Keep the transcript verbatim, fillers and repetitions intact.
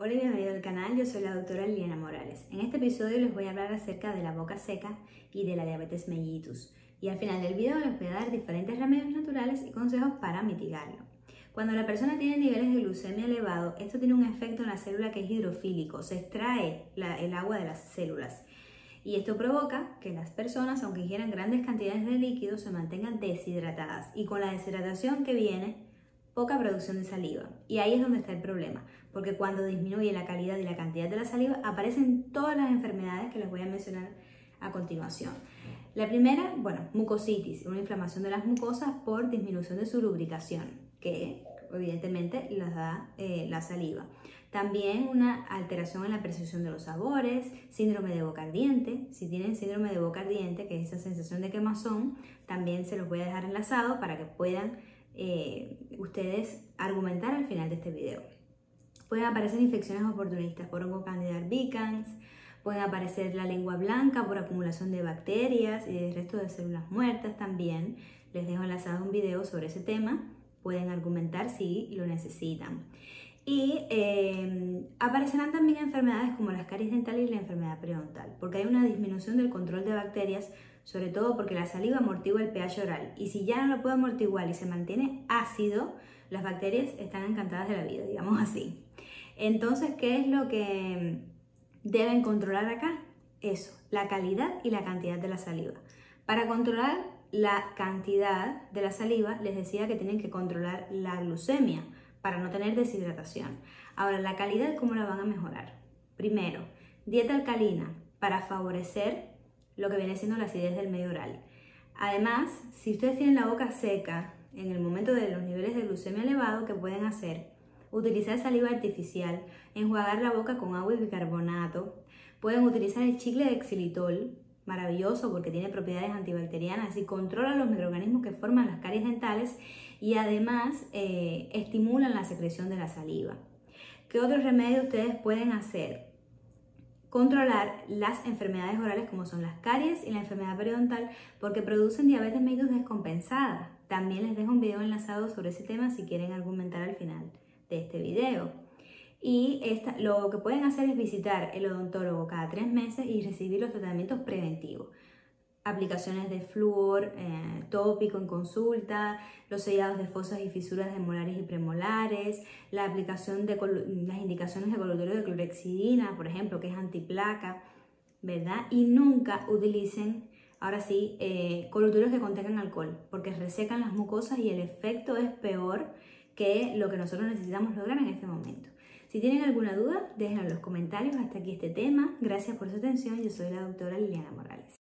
Hola y bienvenido al canal, yo soy la doctora Liliana Morales. En este episodio les voy a hablar acerca de la boca seca y de la diabetes mellitus. Y al final del video les voy a dar diferentes remedios naturales y consejos para mitigarlo. Cuando la persona tiene niveles de glucemia elevado, esto tiene un efecto en la célula que es hidrofílico, se extrae la, el agua de las células. Y esto provoca que las personas, aunque ingieran grandes cantidades de líquidos, se mantengan deshidratadas. Y con la deshidratación que viene, poca producción de saliva. Y ahí es donde está el problema, porque cuando disminuye la calidad y la cantidad de la saliva, aparecen todas las enfermedades que les voy a mencionar a continuación. La primera, bueno, mucositis, una inflamación de las mucosas por disminución de su lubricación, que evidentemente las da eh, la saliva. También una alteración en la percepción de los sabores, síndrome de boca ardiente. Si tienen síndrome de boca ardiente, que es esa sensación de quemazón, también se los voy a dejar enlazado para que puedan eh, ustedes argumentar al final de este video. Pueden aparecer infecciones oportunistas por hongo Candida albicans, pueden aparecer la lengua blanca por acumulación de bacterias y del resto de células muertas también. Les dejo enlazado un video sobre ese tema, pueden argumentar si lo necesitan. Y eh, aparecerán también enfermedades como las caries dentales y la enfermedad periodontal, porque hay una disminución del control de bacterias, sobre todo porque la saliva amortigua el pH oral, y si ya no lo puede amortiguar y se mantiene ácido, las bacterias están encantadas de la vida, digamos así. Entonces, ¿qué es lo que deben controlar acá? Eso, la calidad y la cantidad de la saliva. Para controlar la cantidad de la saliva, les decía que tienen que controlar la glucemia para no tener deshidratación. Ahora, la calidad, ¿cómo la van a mejorar? Primero, dieta alcalina para favorecer lo que viene siendo la acidez del medio oral. Además, si ustedes tienen la boca seca en el momento de los niveles de glucemia elevado, ¿qué pueden hacer? Utilizar saliva artificial, enjuagar la boca con agua y bicarbonato. Pueden utilizar el chicle de xilitol, maravilloso porque tiene propiedades antibacterianas y controla los microorganismos que forman las caries dentales y además eh, estimulan la secreción de la saliva. ¿Qué otros remedios ustedes pueden hacer? Controlar las enfermedades orales como son las caries y la enfermedad periodontal porque producen diabetes mellitus descompensada. También les dejo un video enlazado sobre ese tema si quieren argumentar al final de este video. Y esta, lo que pueden hacer es visitar el odontólogo cada tres meses y recibir los tratamientos preventivos. Aplicaciones de flúor eh, tópico en consulta, los sellados de fosas y fisuras de molares y premolares, la aplicación de las indicaciones de colutorio de clorhexidina, por ejemplo, que es antiplaca, ¿verdad? Y nunca utilicen, ahora sí, eh, colutorios que contengan alcohol, porque resecan las mucosas y el efecto es peor que lo que nosotros necesitamos lograr en este momento. Si tienen alguna duda, déjenlo en los comentarios. Hasta aquí este tema. Gracias por su atención. Yo soy la doctora Liliana Morales.